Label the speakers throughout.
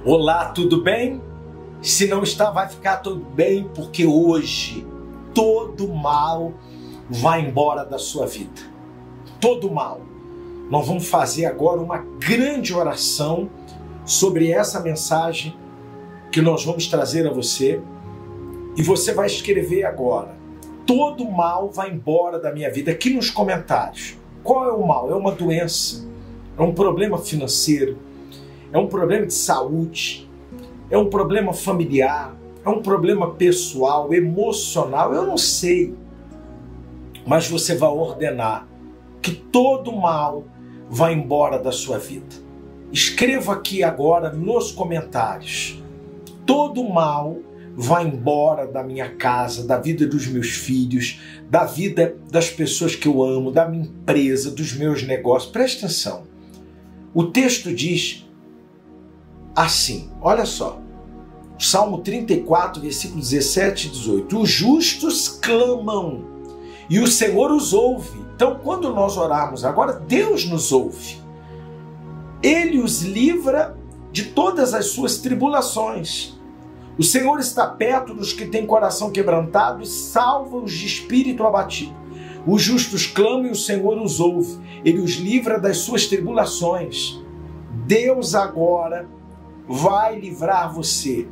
Speaker 1: Olá, tudo bem? Se não está, vai ficar tudo bem, porque hoje todo mal vai embora da sua vida. Todo mal. Nós vamos fazer agora uma grande oração sobre essa mensagem que nós vamos trazer a você. E você vai escrever agora: todo mal vai embora da minha vida, aqui nos comentários. Qual é o mal? É uma doença, é um problema financeiro, é um problema de saúde, é um problema familiar, é um problema pessoal, emocional, eu não sei. Mas você vai ordenar que todo mal vai embora da sua vida. Escreva aqui agora nos comentários: todo mal vai embora da minha casa, da vida dos meus filhos, da vida das pessoas que eu amo, da minha empresa, dos meus negócios. Presta atenção. O texto diz assim, olha só, Salmo 34, versículos 17 e 18. Os justos clamam e o Senhor os ouve. Então, quando nós orarmos agora, Deus nos ouve. Ele os livra de todas as suas tribulações. O Senhor está perto dos que têm coração quebrantado e salva-os de espírito abatido. Os justos clamam e o Senhor os ouve. Ele os livra das suas tribulações. Deus agora vai livrar você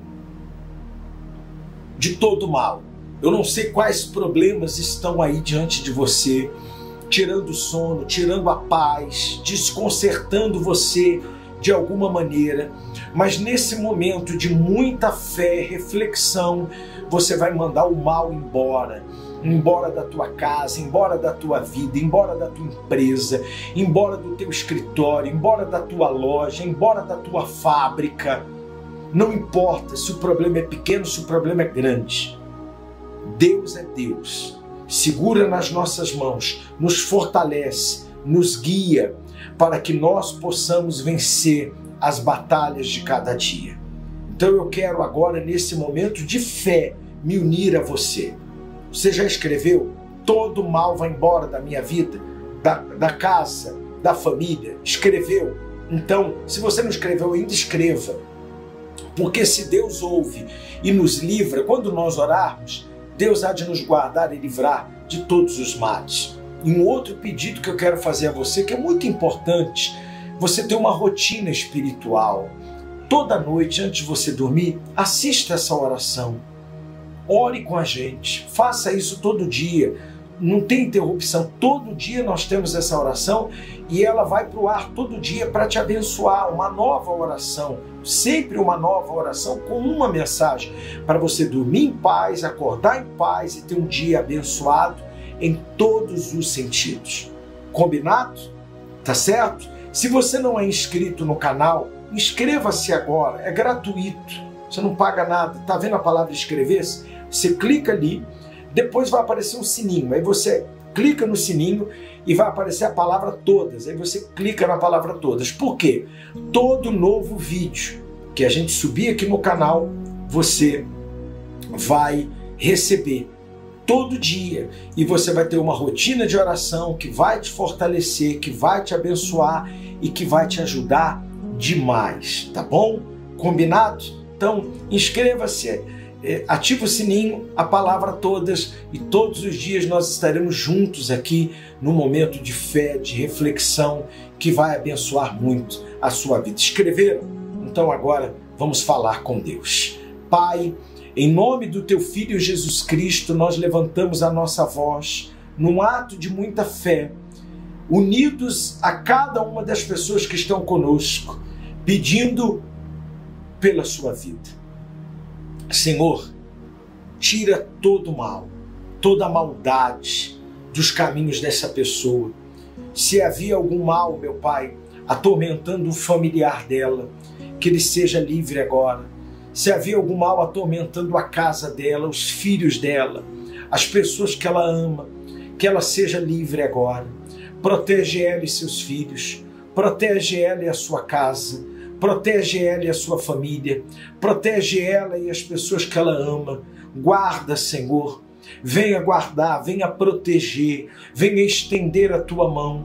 Speaker 1: de todo mal. Eu não sei quais problemas estão aí diante de você, tirando o sono, tirando a paz, desconcertando você de alguma maneira, mas nesse momento de muita fé, reflexão, você vai mandar o mal embora da tua casa, embora da tua vida, embora da tua empresa, embora do teu escritório, embora da tua loja, embora da tua fábrica. Não importa se o problema é pequeno, se o problema é grande. Deus é Deus. Segura nas nossas mãos, nos fortalece, nos guia para que nós possamos vencer as batalhas de cada dia. Então eu quero agora, nesse momento de fé, me unir a você. Você já escreveu? Todo mal vai embora da minha vida, da casa, da família. Escreveu? Então, se você não escreveu ainda, escreva. Porque se Deus ouve e nos livra, quando nós orarmos, Deus há de nos guardar e livrar de todos os males. E um outro pedido que eu quero fazer a você, que é muito importante, você ter uma rotina espiritual. Toda noite, antes de você dormir, assista essa oração. Ore com a gente, faça isso todo dia, não tem interrupção. Todo dia nós temos essa oração e ela vai para o ar todo dia para te abençoar. Uma nova oração, sempre uma nova oração com uma mensagem para você dormir em paz, acordar em paz e ter um dia abençoado em todos os sentidos. Combinado? Tá certo? Se você não é inscrito no canal, inscreva-se agora, é gratuito, você não paga nada. Tá vendo a palavra inscrever-se? Você clica ali, depois vai aparecer um sininho, aí você clica no sininho e vai aparecer a palavra todas, aí você clica na palavra todas. Por quê? Todo novo vídeo que a gente subir aqui no canal, você vai receber todo dia, e você vai ter uma rotina de oração que vai te fortalecer, que vai te abençoar e que vai te ajudar demais, tá bom? Combinado? Então, inscreva-se, ative o sininho, a palavra todas, e todos os dias nós estaremos juntos aqui no momento de fé, de reflexão, que vai abençoar muito a sua vida. Escreveram? Então agora vamos falar com Deus. Pai, em nome do teu Filho Jesus Cristo, nós levantamos a nossa voz num ato de muita fé, unidos a cada uma das pessoas que estão conosco, pedindo pela sua vida. Senhor, tira todo o mal, toda a maldade dos caminhos dessa pessoa. Se havia algum mal, meu Pai, atormentando o familiar dela, que ele seja livre agora. Se havia algum mal atormentando a casa dela, os filhos dela, as pessoas que ela ama, que ela seja livre agora. Protege ela e seus filhos, protege ela e a sua casa, protege ela e a sua família, protege ela e as pessoas que ela ama. Guarda, Senhor, venha guardar, venha proteger, venha estender a tua mão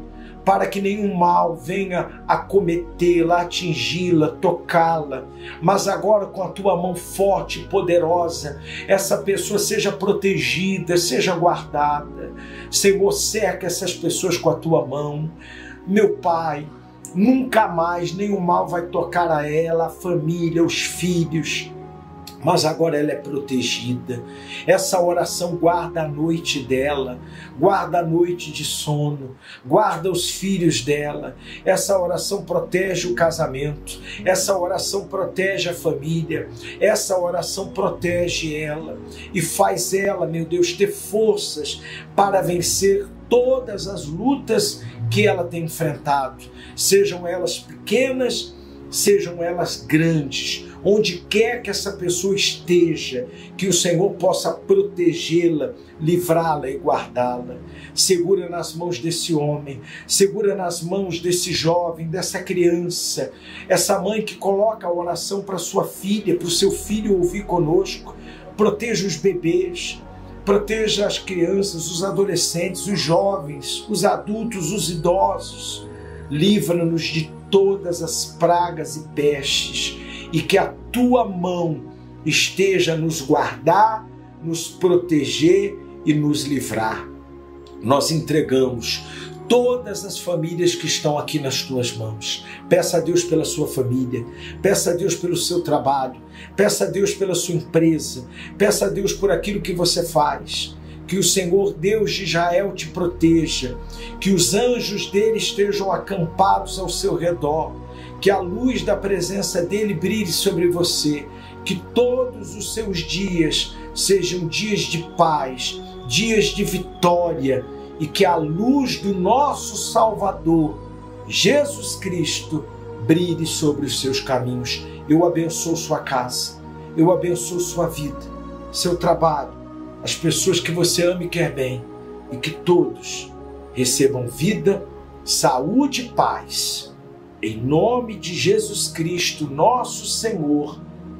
Speaker 1: para que nenhum mal venha acometê-la, atingi-la, tocá-la. Mas agora, com a tua mão forte e poderosa, essa pessoa seja protegida, seja guardada. Senhor, cerca essas pessoas com a tua mão. Meu Pai, nunca mais nenhum mal vai tocar a ela, a família, os filhos. Mas agora ela é protegida. Essa oração guarda a noite dela, guarda a noite de sono, guarda os filhos dela. Essa oração protege o casamento, essa oração protege a família, essa oração protege ela e faz ela, meu Deus, ter forças para vencer todas as lutas que ela tem enfrentado, sejam elas pequenas, sejam elas grandes. Onde quer que essa pessoa esteja, que o Senhor possa protegê-la, livrá-la e guardá-la. Segura nas mãos desse homem, segura nas mãos desse jovem, dessa criança, essa mãe que coloca a oração para sua filha, para o seu filho ouvir conosco. Proteja os bebês, proteja as crianças, os adolescentes, os jovens, os adultos, os idosos. Livra-nos de todas as pragas e pestes, e que a tua mão esteja a nos guardar, nos proteger e nos livrar. Nós entregamos todas as famílias que estão aqui nas tuas mãos. Peça a Deus pela sua família, peça a Deus pelo seu trabalho, peça a Deus pela sua empresa, peça a Deus por aquilo que você faz. Que o Senhor Deus de Israel te proteja, que os anjos dele estejam acampados ao seu redor, que a luz da presença dele brilhe sobre você, que todos os seus dias sejam dias de paz, dias de vitória, e que a luz do nosso Salvador, Jesus Cristo, brilhe sobre os seus caminhos. Eu abençoo sua casa, eu abençoo sua vida, seu trabalho, as pessoas que você ama e quer bem, e que todos recebam vida, saúde e paz. Em nome de Jesus Cristo, nosso Senhor.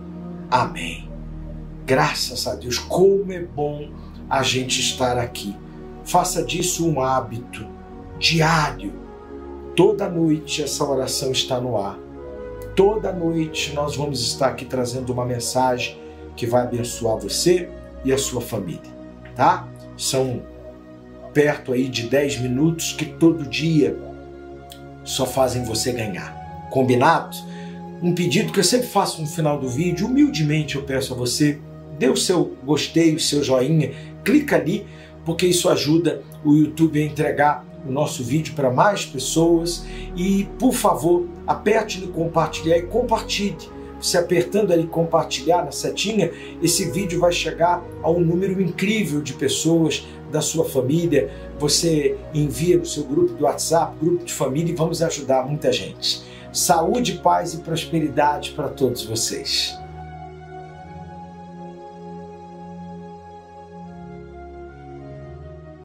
Speaker 1: Amém. Graças a Deus, como é bom a gente estar aqui. Faça disso um hábito diário. Toda noite essa oração está no ar. Toda noite nós vamos estar aqui trazendo uma mensagem que vai abençoar você e a sua família, tá? São perto aí de 10 minutos que todo dia só fazem você ganhar. Combinado? Um pedido que eu sempre faço no final do vídeo, humildemente eu peço a você, dê o seu gostei, o seu joinha, clica ali, porque isso ajuda o YouTube a entregar o nosso vídeo para mais pessoas. E, por favor, aperte no compartilhar e compartilhe. Você apertando ali compartilhar na setinha, esse vídeo vai chegar a um número incrível de pessoas da sua família. Você envia no seu grupo do WhatsApp, grupo de família, e vamos ajudar muita gente. Saúde, paz e prosperidade para todos vocês.